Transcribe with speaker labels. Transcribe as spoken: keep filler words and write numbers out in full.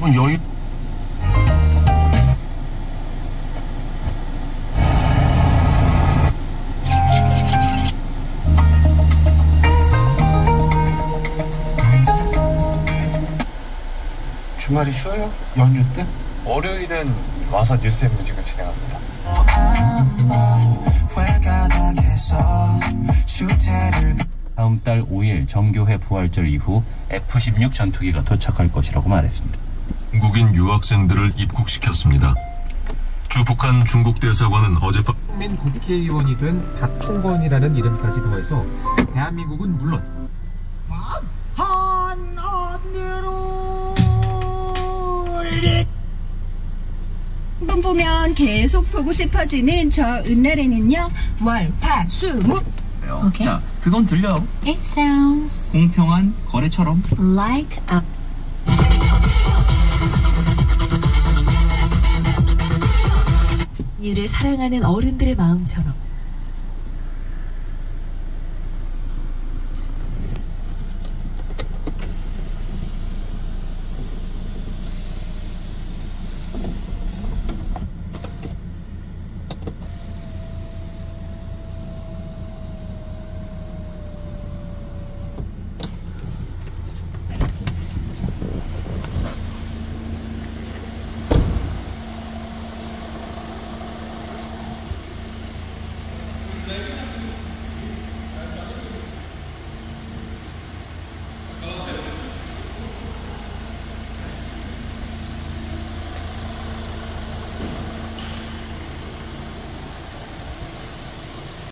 Speaker 1: 그럼 여유. 주말이 쉬어요? 연휴 때?
Speaker 2: 월요일은 와서 뉴스 뮤직을 진행합니다.
Speaker 3: 다음 달 오 일 정교회 부활절 이후 에프 십육 전투기가 도착할 것이라고 말했습니다.
Speaker 4: 중국인 유학생들을 입국시켰습니다. 주 북한 중국 대사관은 어젯밤
Speaker 5: 민 국회의원이 된 박충건이라는 이름까지 더해서 대한민국은 물론
Speaker 6: 한번 보면 계속 보고 싶어지는 저 은날에는요 월, 화, 수, 목.
Speaker 7: Okay. 자, 그건 들려.
Speaker 8: It sounds
Speaker 7: 공평한 거래처럼.
Speaker 8: like a
Speaker 9: 이를 사랑하는 어른들의 마음처럼.